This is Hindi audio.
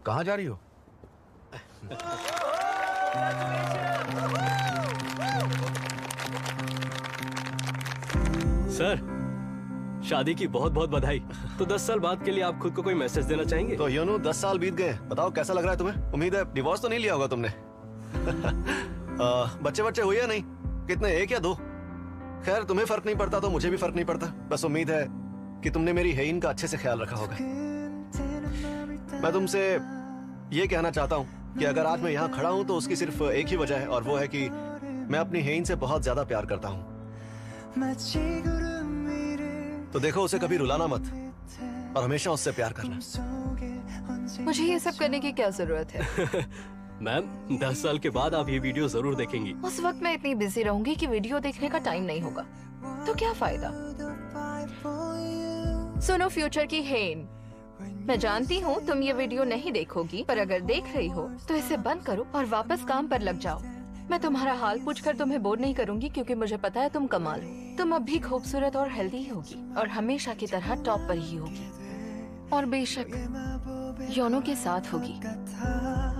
कहाँ जा रही हो? सर, शादी की बहुत बहुत बधाई। तो 10 साल बाद के लिए आप खुद को कोई मैसेज देना चाहेंगे? तो यूनू 10 साल बीत गए, बताओ कैसा लग रहा है तुम्हें? उम्मीद है डिवोर्स तो नहीं लिया होगा तुमने। बच्चे बच्चे हुए या नहीं? कितने, एक या दो? खैर तुम्हें फर्क नहीं पड़ता तो मुझे भी फर्क नहीं पड़ता। बस उम्मीद है कि तुमने मेरी हेइन का अच्छे से ख्याल रखा होगा। मैं तुमसे ये कहना चाहता हूँ कि अगर आज मैं यहाँ खड़ा हूँ तो उसकी सिर्फ एक ही वजह है, और वो है कि मैं अपनी हेइन से बहुत ज्यादा प्यार करता हूँ। तो देखो, उसे कभी रुलाना मत और हमेशा उससे प्यार करना। मुझे ये सब करने की क्या जरूरत है? मैम, 10 साल के बाद आप ये वीडियो जरूर देखेंगी। उस वक्त मैं इतनी बिजी रहूंगी कि वीडियो देखने का टाइम नहीं होगा, तो क्या फायदा? सुनो फ्यूचर की हेन, मैं जानती हूँ तुम ये वीडियो नहीं देखोगी, पर अगर देख रही हो तो इसे बंद करो और वापस काम पर लग जाओ। मैं तुम्हारा हाल पूछकर तुम्हें बोर नहीं करूंगी, क्योंकि मुझे पता है तुम कमाल हो। तुम अब भी खूबसूरत और हेल्दी होगी और हमेशा की तरह टॉप पर ही होगी, और बेशक योनो के साथ होगी।